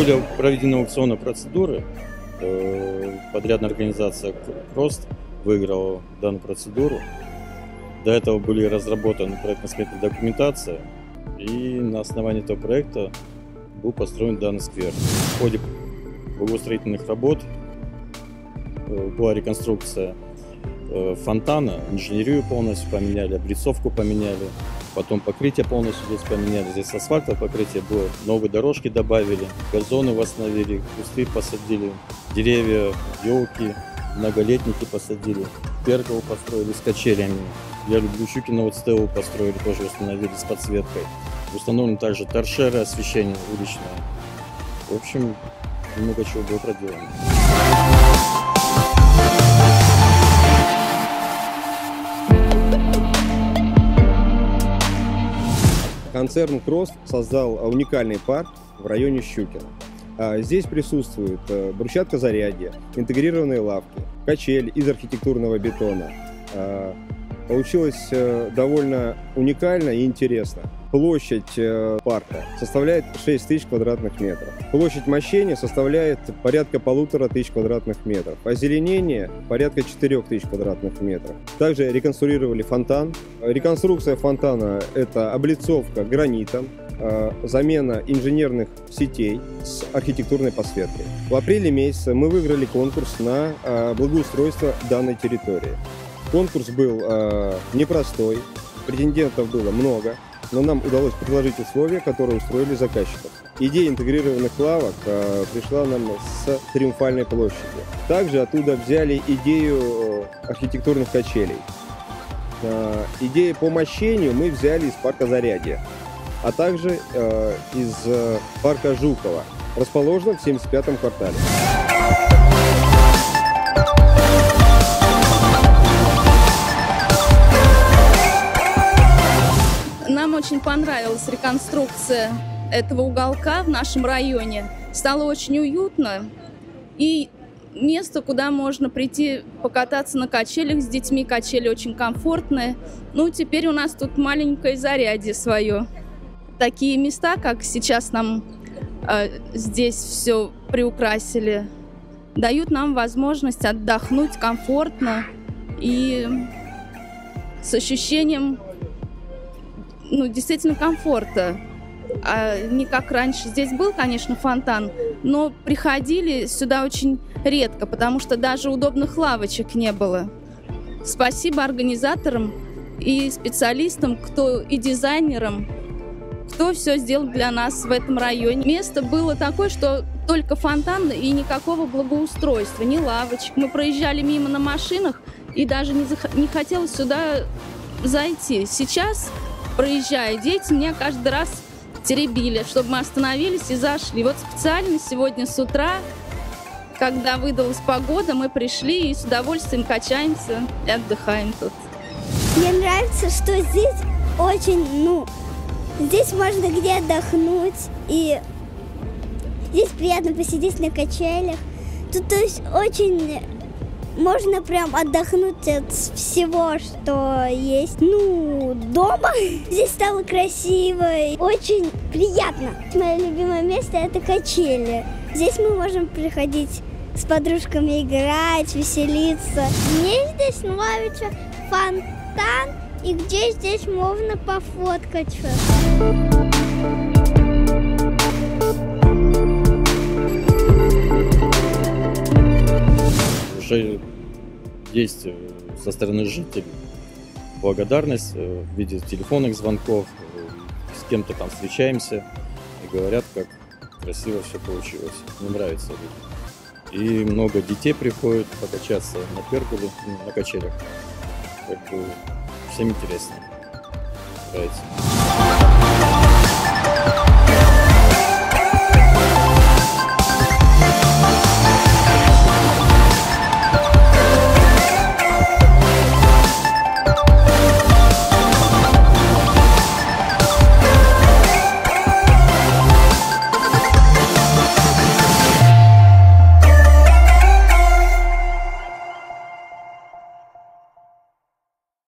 Были проведены аукционные процедуры. Подрядная организация «Рост» выиграла данную процедуру. До этого были разработаны проектно-сметная документация, и на основании этого проекта был построен данный сквер. В ходе благоустроительных работ была реконструкция фонтана, инженерию полностью поменяли, облицовку поменяли, потом покрытие полностью здесь поменяли. Здесь асфальтовое покрытие было, новые дорожки добавили, газоны восстановили, кусты посадили, деревья, елки, многолетники посадили, перголу построили с качелями. Я люблю Щукино, вот стелу построили, тоже установили с подсветкой. Установлены также торшеры, освещение уличное. В общем, много чего было проделано. Концерн «Крост» создал уникальный парк в районе Щукино. Здесь присутствует брусчатка зарядья, интегрированные лавки, качель из архитектурного бетона. Получилось довольно уникально и интересно. Площадь парка составляет 6000 квадратных метров. Площадь мощения составляет порядка 1500 квадратных метров. Озеленение порядка 4000 квадратных метров. Также реконструировали фонтан. Реконструкция фонтана – это облицовка гранитом, замена инженерных сетей с архитектурной подсветкой. В апреле месяце мы выиграли конкурс на благоустройство данной территории. Конкурс был непростой, претендентов было много, но нам удалось предложить условия, которые устроили заказчиков. Идея интегрированных лавок пришла нам с Триумфальной площади. Также оттуда взяли идею архитектурных качелей. Идею по мощению мы взяли из парка Зарядье, а также из парка Жукова, расположенного в 75-м квартале. Нам очень понравилась реконструкция этого уголка в нашем районе. Стало очень уютно. И место, куда можно прийти покататься на качелях с детьми. Качели очень комфортные. Ну, теперь у нас тут маленькое Зарядье свое. Такие места, как сейчас нам здесь все приукрасили, дают нам возможность отдохнуть комфортно и с ощущением действительно комфорта. А не как раньше. Здесь был, конечно, фонтан, но приходили сюда очень редко, потому что даже удобных лавочек не было. Спасибо организаторам и специалистам, и дизайнерам, кто все сделал для нас в этом районе. Место было такое, что только фонтан и никакого благоустройства, ни лавочек. Мы проезжали мимо на машинах и даже не хотелось сюда зайти. Сейчас, проезжая, дети меня каждый раз теребили, чтобы мы остановились и зашли. Вот специально сегодня с утра, когда выдалась погода, мы пришли и с удовольствием качаемся и отдыхаем тут. Мне нравится, что здесь очень, здесь можно где отдохнуть, и здесь приятно посидеть на качелях. Тут, то есть, очень можно прям отдохнуть от всего, что есть. Дома здесь стало красиво, очень приятно. Мое любимое место – это качели. Здесь мы можем приходить с подружками играть, веселиться. Мне здесь нравится фонтан, и где здесь можно пофоткаться. Уже есть со стороны жителей благодарность в виде телефонных звонков, с кем-то там встречаемся и говорят, как красиво все получилось. Мне нравится это. И много детей приходят покачаться на перголе, на качелях. Всем интересно. Нравится.